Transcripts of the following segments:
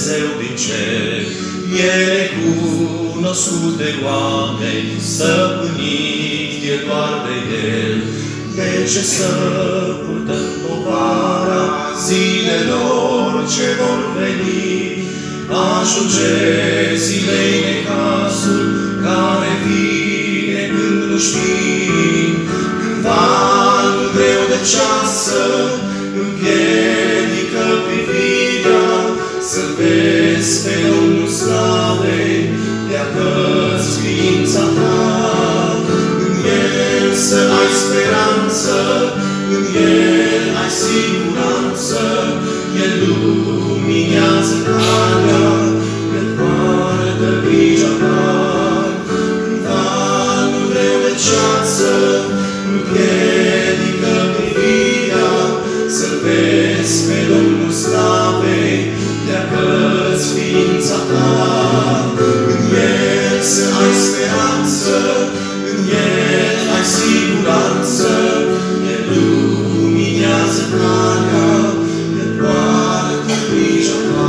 Dumnezeu din cer. El e cunoscut de oameni, stăpânit e doar de El. De ce să purtăm povara zilelor ce vor veni? Ajunge zilei necazul care vine când nu știm. Când valul greu de ceasă împiedică privirea, să vezi pe Domnul slavei, pleacă-ți ființa ta. În El să ai speranță, în El ai siguranță, El luminează calea, El poartă grija ta. Când valul greu de ceață împiedică privirea, să-L vezi pe Domnul slavei, pleacă-ți ființa ta. În El să ai speranță, în El ai siguranță, El luminează calea, El poartă grija ta.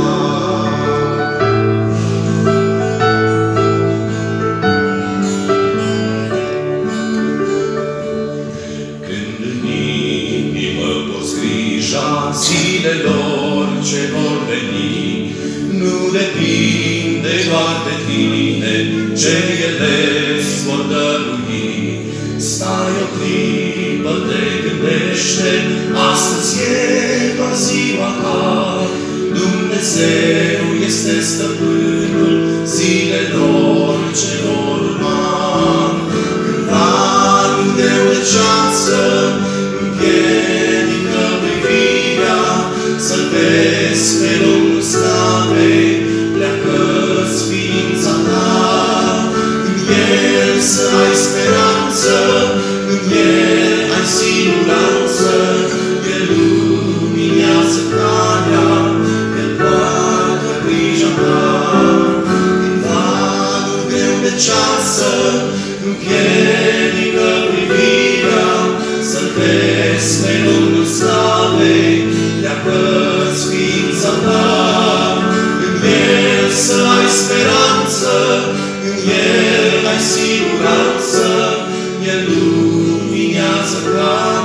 Când în inimă poți grija zilelor ce vor veni, nu depinde doar de tine ce ele îți vor dărui. Stai o clipă, te gândește, astăzi e doar ziua ta. Dumnezeu este stăpânul zilelor ce vor urma. Când valul greu de ceață împiedică privirea, să-L vezi pe Domnul slavei, pleacă-ți ființa ta. În El să ai speranță, în El ai siguranță, El luminează calea, El poartă grija ta. Când valul greu de ceață împiedică privirea, să-L vezi pe Domnul slavei, pleacă-ți ființa ta. În El să ai speranță, în El ai siguranță, El luminează calea.